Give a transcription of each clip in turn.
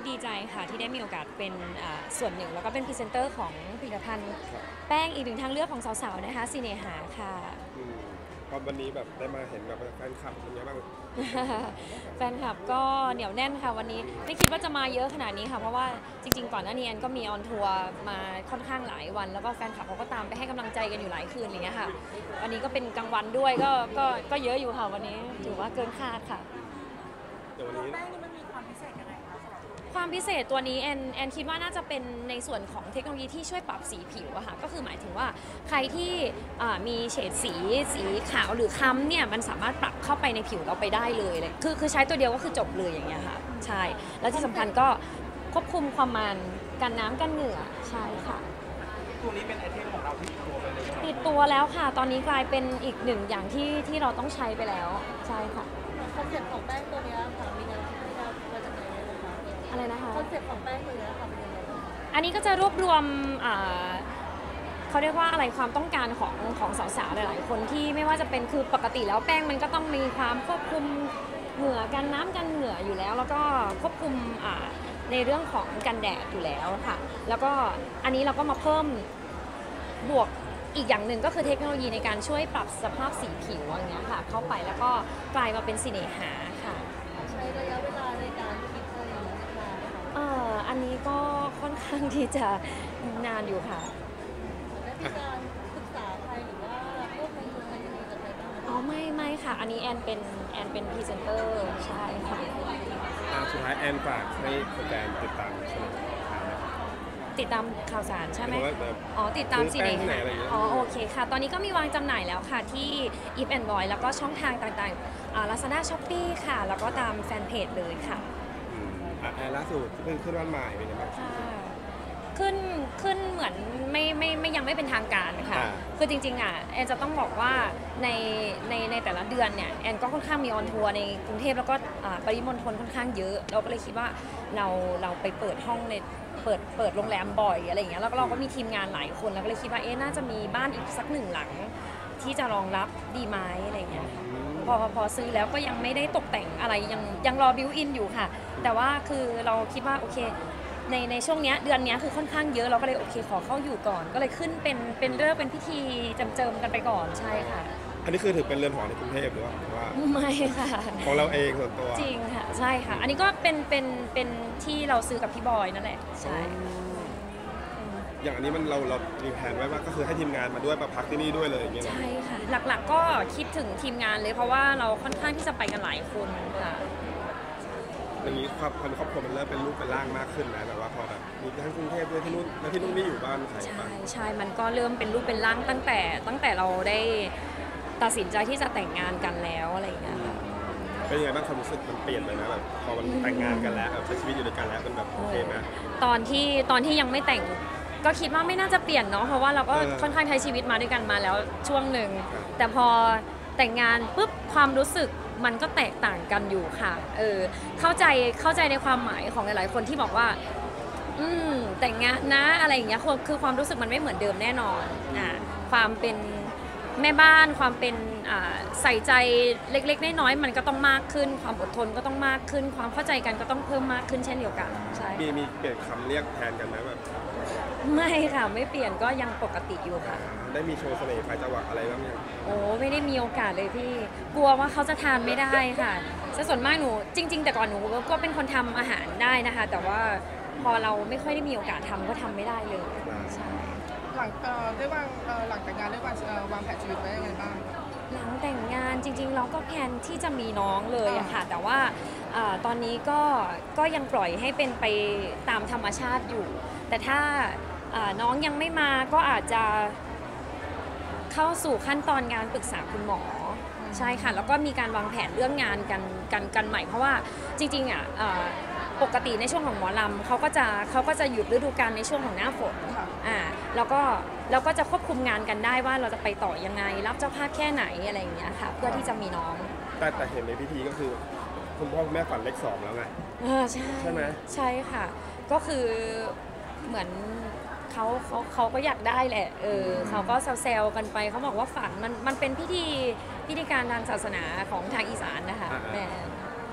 ดีใจค่ะที่ได้มีโอกาสเป็นส่วนหนึ่งแล้วก็เป็นพรีเซนเตอร์ของผลิตภัณฑ์แป้งอีกหนึ่งทางเลือกของสาวๆนะคะซีเนหาค่ะตอนวันนี้แบบได้มาเห็นแบบแฟนคลับเป็นไงบ้างแฟนคลับก็เหนียวแน่นค่ะวันนี้ไม่คิดว่าจะมาเยอะขนาดนี้ค่ะเพราะว่าจริงๆก่อนหน้านี้แอนก็มีออนทัวร์มาค่อนข้างหลายวันแล้วก็แฟนคลับเขาก็ตามไปให้กำลังใจกันอยู่หลายคืนอะไรเงี้ยค่ะวันนี้ก็เป็นกลางวันด้วยก็เยอะอยู่ค่ะวันนี้ถือว่าเกินคาดค่ะเดี๋ยววันนี้แป้งนี่มันมีความพิเศษยังไงคะสำหรับความพิเศษตัวนี้แอนคิดว่าน่าจะเป็นในส่วนของเทคโนโลยีที่ช่วยปรับสีผิวอะค่ะก็คือหมายถึงว่าใครที่มีเฉดสีขาวหรือคล้ำเนี่ยมันสามารถปรับเข้าไปในผิวเราไปได้เลยคือใช้ตัวเดียวก็คือจบเลยอย่างเงี้ยค่ะใช่แล้วที่สำคัญก็ควบคุมความมันกันน้ำกันเหงื่อใช่ค่ะตัวนี้เป็นไอเทมของเราที่ติดตัวไปเลยติดตัวแล้วค่ะตอนนี้กลายเป็นอีกหนึ่งอย่างที่เราต้องใช้ไปแล้วใช่ค่ะคอนเซ็ปต์ของแป้งตัวนี้ค่ะมีแนวคิดมาจากไหนนะคะอะไรนะคะคอนเซ็ปต์ของแป้งตัวนี้ค่ะเป็นยังไงบ้างอันนี้ก็จะรวบรวมเขาเรียกว่าอะไรความต้องการของสาวๆหลายๆคนที่ไม่ว่าจะเป็นคือปกติแล้วแป้งมันก็ต้องมีความควบคุมเหงื่อกันน้ำกันเหงื่ออยู่แล้วแล้วก็ควบคุมในเรื่องของกันแดดอยู่แล้วค่ะแล้วก็อันนี้เราก็มาเพิ่มบวกอีกอย่างหนึ่งก็คือเทคโนโลยีในการช่วยปรับสภาพสีผิวอย่างเงี้ยค่ะเข้าไปแล้วก็กลายมาเป็นสิเนหาค่ะใช้ระยะเวลาในการคิดอะไรอย่างเงี้ยนานไหมคะอันนี้ก็ค่อนข้างที่จะนานอยู่ค่ะได้มีการศึกษาใครหรือว่าพวกในอะไรยังไงกับใครบ้างอ๋อไม่ค่ะอันนี้แอนเป็นพรีเซนเตอร์ใช่ค่ะสุดท้ายแอนฝากให้แฟนติดตามเสนอข่าวนะครับติดตามข่าวสารใช่ไหมแบบอ๋อติดตามซีเนหาอ๋อโอเคค่ะตอนนี้ก็มีวางจำหน่ายแล้วค่ะที่ If and Boy แล้วก็ช่องทางต่างๆLazada Shopee ค่ะแล้วก็ตามแฟนเพจเลยค่ะแอนล่าสุดเพิ่งขึ้นวันใหม่เป็นยังไงบ้างขึ้นเหมือนไม่ยังไม่เป็นทางการค่ะคือจริงๆแอนจะต้องบอกว่าในแต่ละเดือนเนี่ยแอนก็ค่อนข้างมีออนทัวร์ในกรุงเทพแล้วก็ปริมณฑลค่อนข้างเยอะเราก็เลยคิดว่าเราไปเปิดห้องในเปิดโรงแรมบ่อยอะไรอย่างเงี้ยแล้วก็เราก็มีทีมงานหลายคนแล้วก็เลยคิดว่าน่าจะมีบ้านอีกสักหนึ่งหลังที่จะรองรับดีไหมอะไรอย่างเงี้ยพอซื้อแล้วก็ยังไม่ได้ตกแต่งอะไรยังรอบิวอินอยู่ค่ะแต่ว่าคือเราคิดว่าโอเคในช่วงเนี้ยเดือนเนี้ยคือค่อนข้างเยอะเราก็เลยโอเคขอเข้าอยู่ก่อนก็เลยขึ้นเป็นเรื่องเป็นพิธีเจิมกันไปก่อนใช่ค่ะอันนี้คือถือเป็นเรือนหอในกรุงเทพหรือว่าไม่ค่ะของเราเองส่วนตัวจริงค่ะใช่ค่ะอันนี้ก็เป็นที่เราซื้อกับพี่บอยนั่นแหละใช่อย่างอันนี้มันเรามีแผนไว้ว่าก็คือให้ทีมงานมาด้วยมาพักที่นี่ด้วยเลยอย่างเงี้ยใช่ค่ะหลักๆก็คิดถึงทีมงานเลยเพราะว่าเราค่อนข้างที่จะไปกันหลายคนค่ะอย่างนี้ความครอบครัวมันเริ่มเป็นรูปเป็นร่างมากขึ้นนะแบบว่าพอแบบมีทั้งกรุงเทพด้วยที่นู่นแล้วที่นู่นนี่อยู่บ้านใครบ้างใช่มันก็เริ่มเป็นรูปเป็นร่างตั้งแต่เราได้ตัดสินใจที่จะแต่งงานกันแล้วอะไรอย่างเงี้ยค่ะเป็นยังไงบ้างความรู้สึกมันเปลี่ยนไปนะแบบพอมันแต่งงานกันแล้วใช้ชีวิตอยู่ด้วยกันแล้วมันแบบโอเคไหมตอนที่ยังไม่แต่งก็คิดว่าไม่น่าจะเปลี่ยนเนาะเพราะว่าเราก็ค่อนข้างใช้ชีวิตมาด้วยกันมาแล้วช่วงหนึ่งแต่พอแต่งงานปุ๊บความรู้สึกมันก็แตกต่างกันอยู่ค่ะเข้าใจในความหมายของหลายๆคนที่บอกว่าแต่งงานนะอะไรอย่างเงี้ยคือความรู้สึกมันไม่เหมือนเดิมแน่นอนความเป็นแม่บ้านความเป็นใส่ใจเล็กๆน้อยๆมันก็ต้องมากขึ้นความอดทนก็ต้องมากขึ้นความเข้าใจกันก็ต้องเพิ่มมากขึ้นเช่นเดียวกันใช่มีเปลี่ยนคำเรียกแทนกันไหมแบบไม่ค่ะไม่เปลี่ยนก็ยังปกติอยู่ค่ะได้มีโชว์เสน่ห์ปลายจังหวะอะไรบ้างยังโอ้ไม่ได้มีโอกาสเลยพี่กลัวว่าเขาจะทานไม่ได้ค่ะส่วนมากหนูจริงๆแต่ก่อนหนูก็เป็นคนทำอาหารได้นะคะแต่ว่าพอเราไม่ค่อยได้มีโอกาสทำก็ทำไม่ได้เลยใช่หลังได้วางหลังแต่งงานได้วางแผนชีวิตไว้ยังไงบ้างหลังแต่งงานจริงๆเราก็แพลนที่จะมีน้องเลยอะค่ะแต่ว่าตอนนี้ก็ยังปล่อยให้เป็นไปตามธรรมชาติอยู่แต่ถ้าน้องยังไม่มาก็อาจจะเข้าสู่ขั้นตอนการปรึกษาคุณหมอใช่ค่ะแล้วก็มีการวางแผนเรื่องงานกันใหม่เพราะว่าจริงๆปกติในช่วงของหมอลำเขาก็จะหยุดฤดูกาลในช่วงของหน้าฝนแล้วก็จะควบคุมงานกันได้ว่าเราจะไปต่อยังไงรับเจ้าภาพแค่ไหนอะไรอย่างเงี้ยค่ะเพื่อที่จะมีน้องแต่เห็นในพิธีก็คือคุณพ่อคุณแม่ฝันเลข 2แล้วไงใช่ไหมใช่ค่ะก็คือเหมือนเขาก็อยากได้แหละเขาก็แซวๆกันไปเขาบอกว่าฝันมันเป็นพิธีการทางศาสนาของทางอีสานนะคะแม่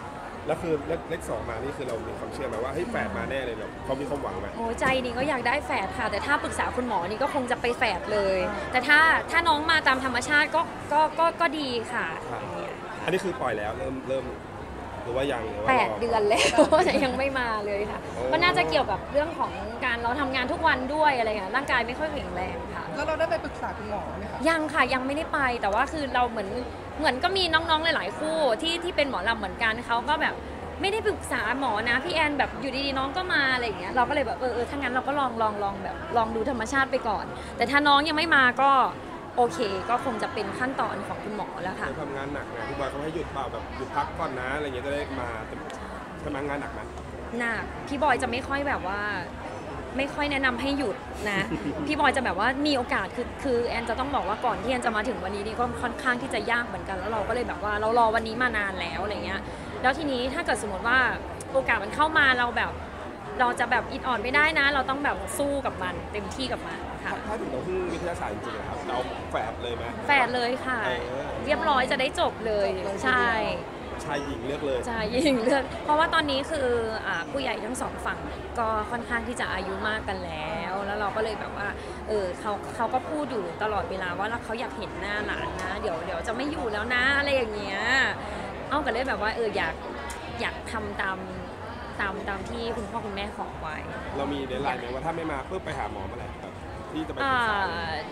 แล้วคือเลข 2มานี่คือเรามีความเชื่อไหมว่าเฮ้ยแฝดมาแน่เลยแบบเขามีความหวังไหมโอ้ใจนี่ก็อยากได้แฝดค่ะ แต่ถ้าปรึกษาคุณหมอนี่ก็คงจะไปแฝดเลย แต่ถ้าน้องมาตามธรรมชาติก็ดีค่ะอันนี้คือปล่อยแล้วเริ่มหรือว่ายังหรือว่า 8 เดือนแล้วแต่ยังไม่มาเลยค่ะก็น่าจะเกี่ยวกับเรื่องของการเราทำงานทุกวันด้วยอะไรเงี้ยร่างกายไม่ค่อยแข็งแรงค่ะแล้วเราได้ไปปรึกษาคุณหมอไหมคะยังค่ะยังไม่ได้ไปแต่ว่าคือเราเหมือนก็มีน้องๆหลายๆคู่ที่เป็นหมอลำเหมือนกันเขาก็แบบไม่ได้ปรึกษาหมอนะพี่แอนแบบอยู่ดีๆน้องก็มาอะไรอย่างเงี้ยเราก็เลยแบบถ้างั้นเราก็ลองแบบลองดูธรรมชาติไปก่อน แต่ถ้าน้องยังไม่มาก็โอเคก็คงจะเป็นขั้นตอนของคุณหมอแล้วค่ะทำงานหนักนะพี่บอยเขาให้หยุดเปล่าแบบหยุดพักก่อนนะอะไรเงี้ยจะได้มาทำงานหนักนั้นหนักพี่บอยจะไม่ค่อยแบบว่าไม่ค่อยแนะนำให้หยุดนะ พี่บอยจะแบบว่ามีโอกาสคือแอนจะต้องบอกว่าก่อนที่แอนจะมาถึงวันนี้นี่ก็ค่อนข้างที่จะยากเหมือนกันแล้วเราก็เลยแบบว่าเรารอวันนี้มานานแล้วอะไรเงี้ยแล้วทีนี้ถ้าเกิดสมมติว่าโอกาสมันเข้ามาเราจะแบบอิดอ่อนไม่ได้นะ เราต้องแบบสู้กับมันเต็มที่กับมันค่ะถ้าถึงเราพึ่งวิทยาศาสตร์จริงๆครับจะเอาแฝดเลยไหมแฝดเลยค่ะ เรียบร้อยจะได้จบเลยใช่ชายหญิงเลือกเลยใช่ยิงเลือดเพราะว่าตอนนี้คือผู้ใหญ่ทั้งสองฝั่งก็ค่อนข้างที่จะอายุมากกันแล้วเราก็เลยแบบว่าเขาก็พูดอยู่ตลอดเวลาว่าเขาอยากเห็นหน้าหลานนะเดี๋ยวจะไม่อยู่แล้วนะอะไรอย่างเงี้ยเอากันเลยแบบว่าอยากทำตามที่คุณพ่อคุณแม่ขอไว้เรามีเดดไลน์ไหมว่าถ้าไม่มาเพื่อไปหาหมอเมื่อไหร่ครับที่จะไปปรึกษา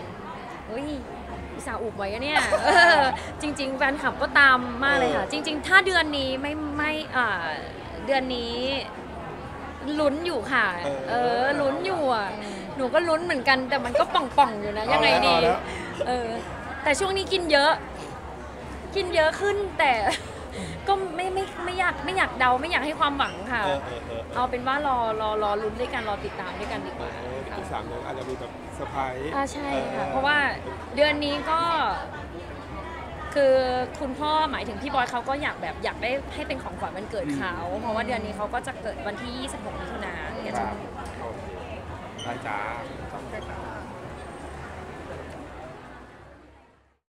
อุตส่าห์อุบไว้อะเนี่ยจริงๆแฟนคลับก็ตามมากเลยค่ะ จริงๆ ถ้าเดือนนี้ไม่เดือนนี้ลุ้นอยู่ค่ะลุ้นอยู่อ่ะหนูก็ลุ้นเหมือนกันแต่มันก็ป่องๆอยู่นะยังไงดีแต่ช่วงนี้กินเยอะขึ้นแต่ก็ไม่อยากเดาไม่อยากให้ความหวังค่ะเอาเป็นว่ารอลุ้นด้วยกันรอติดตามด้วยกันดีกว่าอีก3 เดือนอาจจะมีแบบเซอร์ไพรส์ใช่ค่ะเพราะว่าเดือนนี้ก็คือคุณพ่อหมายถึงพี่บอยเขาก็อยากได้ให้เป็นของขวัญวันเกิดเขาเพราะว่าเดือนนี้เขาก็จะเกิดวันที่ 26 มิถุนายนได้จ้า